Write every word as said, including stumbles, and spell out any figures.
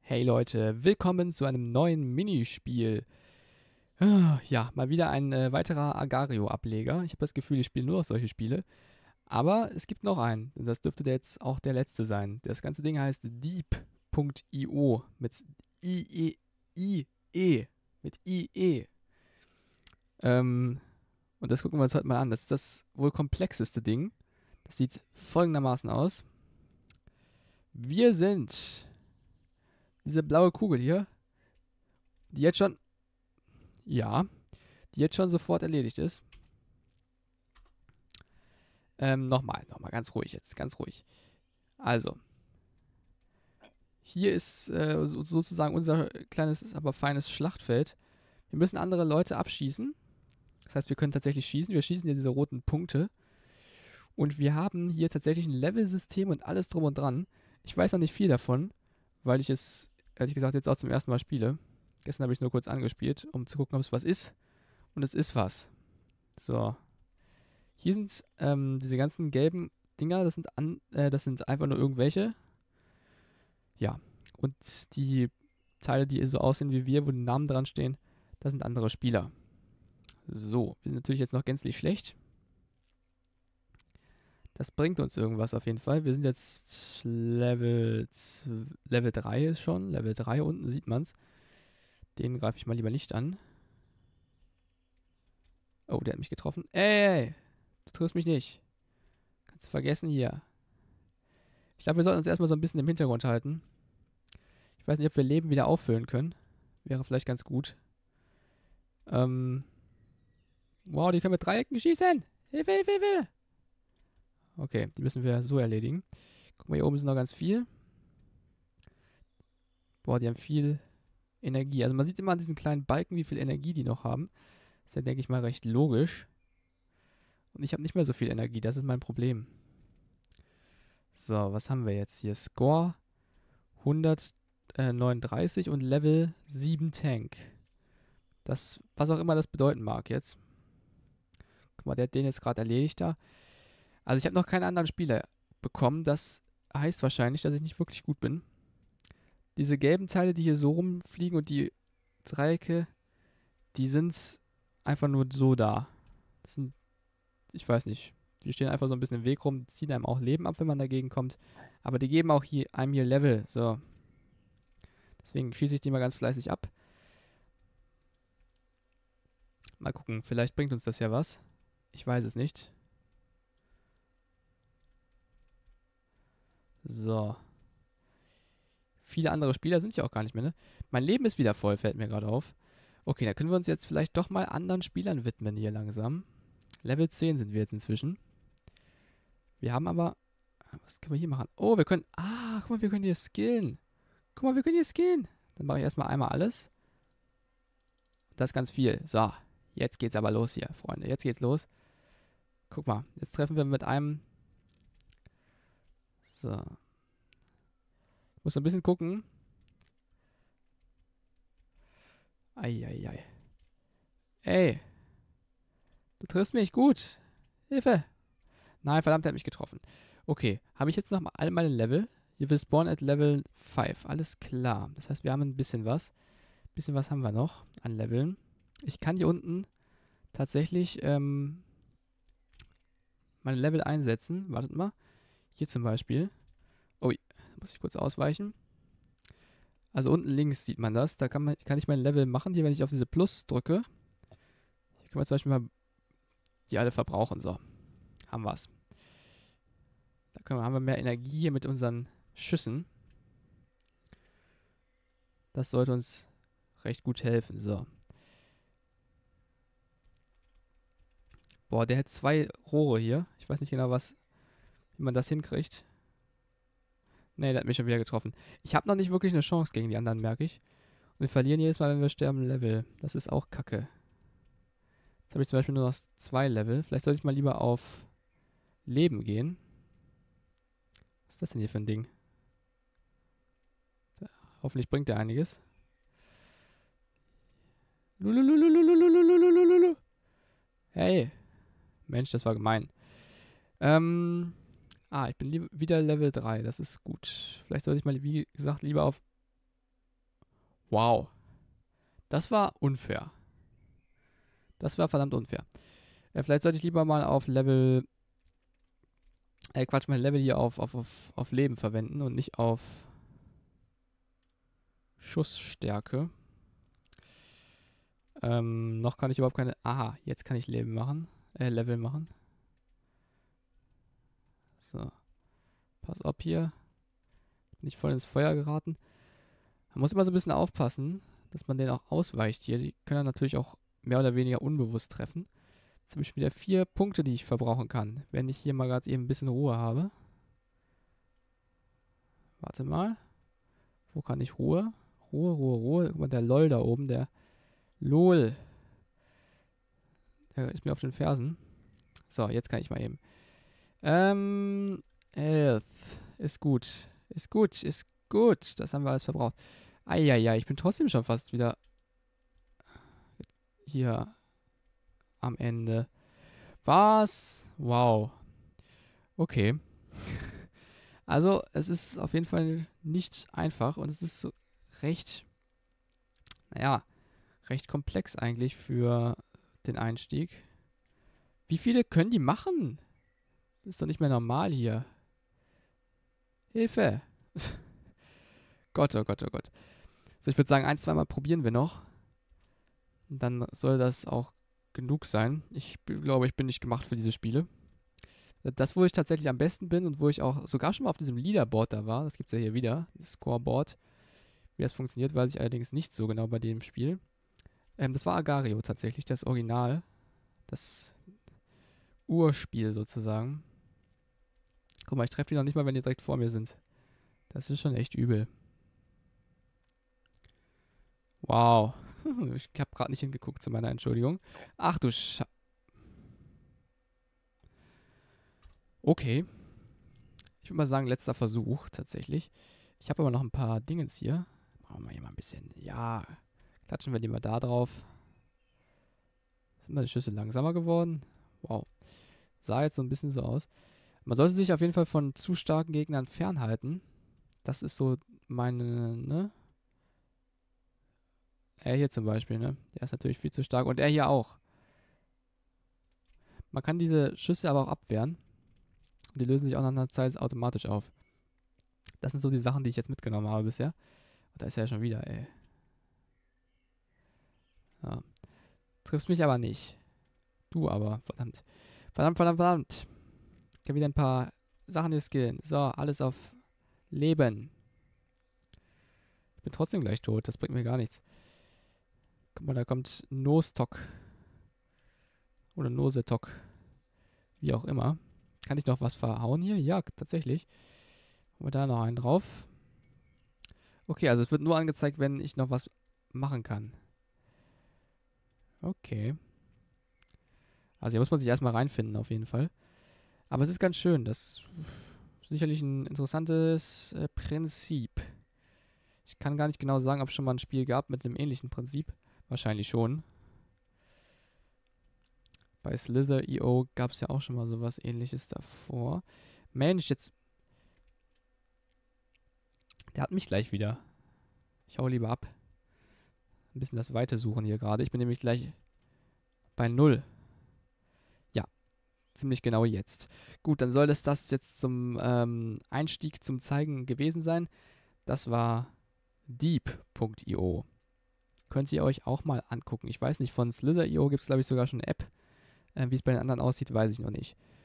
Hey Leute, willkommen zu einem neuen Minispiel. Ah, Ja, mal wieder ein äh, weiterer Agario-Ableger. Ich habe das Gefühl, ich spiele nur noch solche Spiele. Aber es gibt noch einen. Und das dürfte jetzt auch der letzte sein. Das ganze Ding heißt deep Punkt io mit I E I E. Mit I E. Ähm, und das gucken wir uns heute mal an. Das ist das wohl komplexeste Ding. Das sieht folgendermaßen aus. Wir sind diese blaue Kugel hier, die jetzt schon, ja, die jetzt schon sofort erledigt ist. Ähm, nochmal, nochmal, ganz ruhig jetzt, ganz ruhig. Also, hier ist äh, so, sozusagen unser kleines, aber feines Schlachtfeld. Wir müssen andere Leute abschießen. Das heißt, wir können tatsächlich schießen. Wir schießen hier diese roten Punkte. Und wir haben hier tatsächlich ein Level-System und alles drum und dran. Ich weiß noch nicht viel davon, weil ich es, ehrlich gesagt, jetzt auch zum ersten Mal spiele. Gestern habe ich es nur kurz angespielt, um zu gucken, ob es was ist. Und es ist was. So. Hier sind ähm, diese ganzen gelben Dinger, das sind, an, äh, das sind einfach nur irgendwelche. Ja. Und die Teile, die so aussehen wie wir, wo die Namen dran stehen, das sind andere Spieler. So, wir sind natürlich jetzt noch gänzlich schlecht. Das bringt uns irgendwas auf jeden Fall. Wir sind jetzt Level, Level drei ist schon. Level drei unten sieht man's. Den greife ich mal lieber nicht an. Oh, der hat mich getroffen. Ey, du triffst mich nicht. Kannst du vergessen hier. Ich glaube, wir sollten uns erstmal so ein bisschen im Hintergrund halten. Ich weiß nicht, ob wir Leben wieder auffüllen können. Wäre vielleicht ganz gut. Ähm. Wow, die können mit Dreiecken schießen. Hilfe, Hilfe, Hilfe. Okay, die müssen wir so erledigen. Guck mal, hier oben ist noch ganz viel. Boah, die haben viel Energie. Also man sieht immer an diesen kleinen Balken, wie viel Energie die noch haben. Das ist ja, denke ich mal, recht logisch. Und ich habe nicht mehr so viel Energie. Das ist mein Problem. So, was haben wir jetzt hier? Score hundertneununddreißig und Level sieben Tank. Das, was auch immer das bedeuten mag jetzt. Guck mal, der hat den jetzt gerade erledigt da. Also ich habe noch keinen anderen Spieler bekommen. Das heißt wahrscheinlich, dass ich nicht wirklich gut bin. Diese gelben Teile, die hier so rumfliegen und die Dreiecke, die sind einfach nur so da. Das sind, ich weiß nicht, die stehen einfach so ein bisschen im Weg rum, ziehen einem auch Leben ab, wenn man dagegen kommt. Aber die geben auch hier, einem hier Level. So. Deswegen schieße ich die mal ganz fleißig ab. Mal gucken, vielleicht bringt uns das ja was. Ich weiß es nicht. So. Viele andere Spieler sind ja auch gar nicht mehr, ne? Mein Leben ist wieder voll, fällt mir gerade auf. Okay, dann können wir uns jetzt vielleicht doch mal anderen Spielern widmen hier langsam. Level zehn sind wir jetzt inzwischen. Wir haben aber... Was können wir hier machen? Oh, wir können... Ah, guck mal, wir können hier skillen. Guck mal, wir können hier skillen. Dann mache ich erstmal einmal alles. Das ist ganz viel. So, jetzt geht's aber los hier, Freunde. Jetzt geht's los. Guck mal, jetzt treffen wir mit einem... So. Ich muss ein bisschen gucken. Eieiei. Ey. Du triffst mich gut. Hilfe. Nein, verdammt, er hat mich getroffen. Okay, habe ich jetzt noch mal all meine Level? Hier will spawn at Level fünf. Alles klar. Das heißt, wir haben ein bisschen was. Ein bisschen was haben wir noch an Leveln. Ich kann hier unten tatsächlich ähm, meine Level einsetzen. Wartet mal. Hier zum Beispiel. Oh, da muss ich kurz ausweichen. Also unten links sieht man das. Da kann, man, kann ich mein Level machen. Hier, wenn ich auf diese Plus drücke. Hier können wir zum Beispiel mal die alle verbrauchen. So, haben wir's. Da können wir, haben wir mehr Energie hier mit unseren Schüssen. Das sollte uns recht gut helfen. So. Boah, der hat zwei Rohre hier. Ich weiß nicht genau, was, wie man das hinkriegt. Ne, der hat mich schon wieder getroffen. Ich habe noch nicht wirklich eine Chance gegen die anderen, merke ich. Und wir verlieren jedes Mal, wenn wir sterben, Level. Das ist auch kacke. Jetzt habe ich zum Beispiel nur noch zwei Level. Vielleicht sollte ich mal lieber auf Leben gehen. Was ist das denn hier für ein Ding? Hoffentlich bringt der einiges. Lululululululululululu. Hey. Mensch, das war gemein. Ähm. Ah, ich bin wieder Level drei. Das ist gut. Vielleicht sollte ich mal, wie gesagt, lieber auf Wow. Das war unfair. Das war verdammt unfair. Äh, vielleicht sollte ich lieber mal auf Level... Äh, Quatsch, mein Level hier auf, auf, auf, auf Leben verwenden und nicht auf Schussstärke. Ähm, noch kann ich überhaupt keine... Aha, jetzt kann ich Leben machen. Äh, Level machen. So. Pass auf hier. Bin ich voll ins Feuer geraten. Man muss immer so ein bisschen aufpassen, dass man den auch ausweicht hier. Die können dann natürlich auch mehr oder weniger unbewusst treffen. Jetzt habe ich schon wieder vier Punkte, die ich verbrauchen kann. Wenn ich hier mal gerade eben ein bisschen Ruhe habe. Warte mal. Wo kann ich Ruhe? Ruhe, Ruhe, Ruhe. Guck mal, der LOL da oben, der LOL. Der ist mir auf den Fersen. So, jetzt kann ich mal eben. Ähm, Health. Ist gut. Ist gut, ist gut. Das haben wir alles verbraucht. Eieiei, ich bin trotzdem schon fast wieder hier am Ende. Was? Wow. Okay. Also, es ist auf jeden Fall nicht einfach und es ist so recht, naja, recht komplex eigentlich für den Einstieg. Wie viele können die machen? Das ist doch nicht mehr normal hier. Hilfe! Gott, oh Gott, oh Gott. So, ich würde sagen, ein, zweimal probieren wir noch. Dann soll das auch genug sein. Ich b- glaube, ich bin nicht gemacht für diese Spiele. Das, wo ich tatsächlich am besten bin und wo ich auch sogar schon mal auf diesem Leaderboard da war, das gibt es ja hier wieder, das Scoreboard. Wie das funktioniert, weiß ich allerdings nicht so genau bei dem Spiel. Ähm, das war Agario tatsächlich, das Original. Das Urspiel sozusagen. Guck mal, ich treffe die noch nicht mal, wenn die direkt vor mir sind. Das ist schon echt übel. Wow. Ich habe gerade nicht hingeguckt, zu meiner Entschuldigung. Ach du Sch... Okay. Ich würde mal sagen, letzter Versuch tatsächlich. Ich habe aber noch ein paar Dingens hier. Machen wir hier mal ein bisschen. Ja. Klatschen wir die mal da drauf. Sind meine Schüsse langsamer geworden? Wow. Sah jetzt so ein bisschen so aus. Man sollte sich auf jeden Fall von zu starken Gegnern fernhalten. Das ist so meine, ne? Er hier zum Beispiel, ne? Der ist natürlich viel zu stark. Und er hier auch. Man kann diese Schüsse aber auch abwehren. Und die lösen sich auch nach einer Zeit automatisch auf. Das sind so die Sachen, die ich jetzt mitgenommen habe bisher. Und da ist er ja schon wieder, ey. Ja. Triffst mich aber nicht. Du aber, verdammt. Verdammt, verdammt, verdammt. Ich habe wieder ein paar Sachen hier skillen. So, alles auf Leben. Ich bin trotzdem gleich tot. Das bringt mir gar nichts. Guck mal, da kommt Nostock. Oder Nosetok. Wie auch immer. Kann ich noch was verhauen hier? Ja, tatsächlich. Und da noch einen drauf. Okay, also es wird nur angezeigt, wenn ich noch was machen kann. Okay. Also hier muss man sich erstmal reinfinden, auf jeden Fall. Aber es ist ganz schön. Das ist sicherlich ein interessantes äh, Prinzip. Ich kann gar nicht genau sagen, ob es schon mal ein Spiel gab mit einem ähnlichen Prinzip. Wahrscheinlich schon. Bei Slither Punkt i o gab es ja auch schon mal sowas Ähnliches davor. Mensch, jetzt... Der hat mich gleich wieder. Ich hau lieber ab. Ein bisschen das Weite suchen hier gerade. Ich bin nämlich gleich bei null. Ja, ziemlich genau jetzt. Gut, dann soll das das jetzt zum ähm, Einstieg zum Zeigen gewesen sein. Das war Deep Punkt i o. Könnt ihr euch auch mal angucken. Ich weiß nicht, von Slither Punkt i o gibt es glaube ich sogar schon eine App. Äh, Wie es bei den anderen aussieht, weiß ich noch nicht.